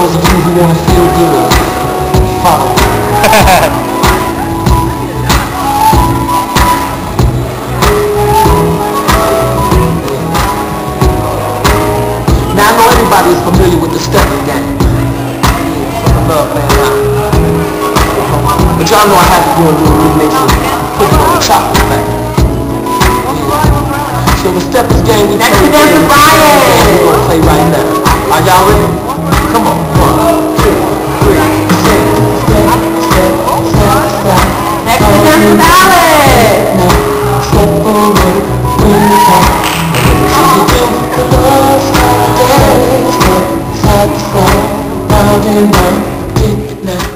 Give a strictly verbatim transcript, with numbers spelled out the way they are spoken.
those of you who want to feel good, follow me. Now I know everybody is familiar with the stepping game. Love, man, but y'all know I have to go and do a remix and put it on the chocolate thing. So the steppers game we play, we're gonna play right now. Are y'all ready? Come on, one, two, three, six, step, step, step, step. Next to the ballad. Step forward, bring it back. You do the love step, step, step, step, round and round, kick it now.